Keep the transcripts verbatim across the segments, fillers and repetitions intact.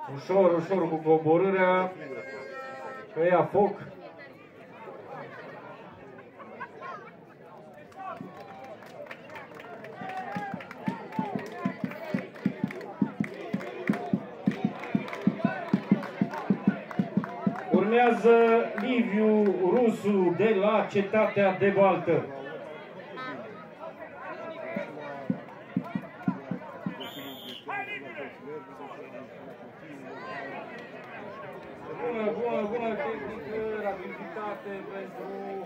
Ușor, ușor cu coborârea, că ia foc. Urmează Liviu Rusu de la Cetatea de Baltă. Bună, bună, bună tehnică, rapiditate pentru...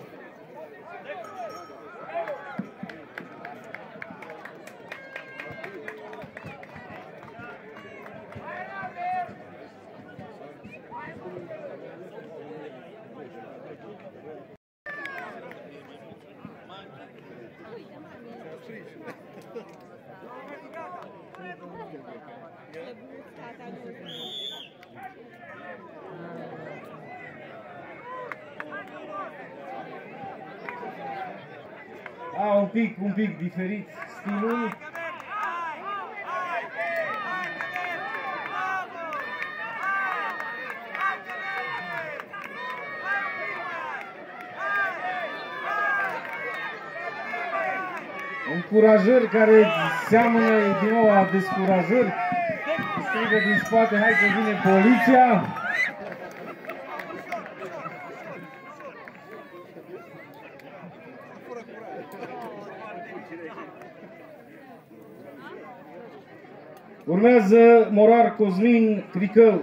A, un pic, un pic diferit stilul. Încurajări care seamănă din nou a descurajări. Strigă din spate, hai că vine poliția. Urmează Morar Cosmin Cricău.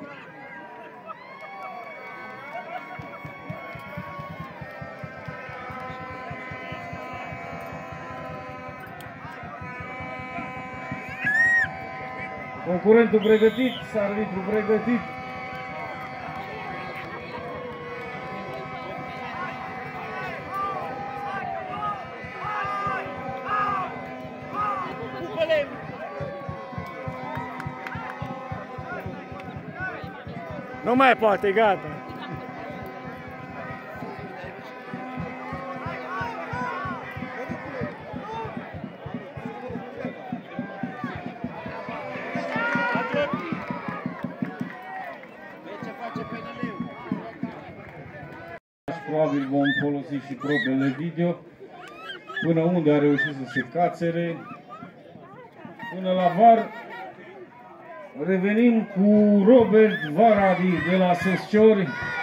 Concurentul pregătit, arbitru pregătit. Nu mai poate, gata. Probabil vom folosi și probele video. Până unde a reușit să se cațere. Până la var. Revenim cu Robert Varadi de la Săsciori.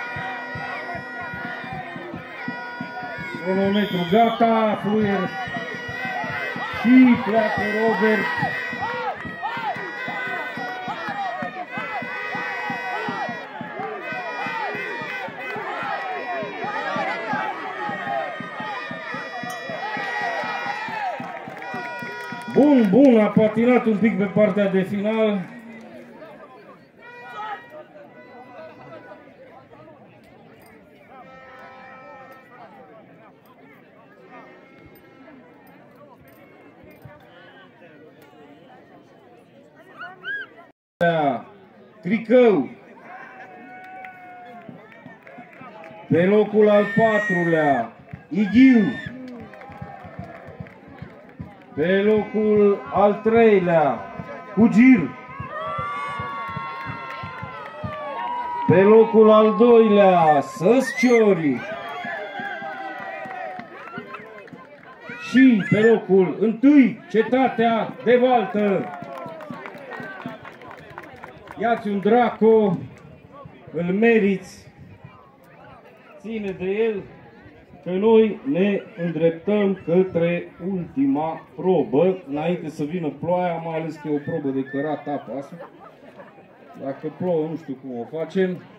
Cronometru gata, fluier și pleacă Robert. Bun, bun, a patinat un pic pe partea de final. Cricău pe locul al patrulea, Ighiu pe locul al treilea, Cugir pe locul al doilea, Săsciori și pe locul întâi, Cetatea de Baltă. Ia-ți un Draco, îl meriți, ține de el, că noi ne îndreptăm către ultima probă, înainte să vină ploaia, mai ales că e o probă de cărat apă asta. Dacă plouă, nu știu cum o facem.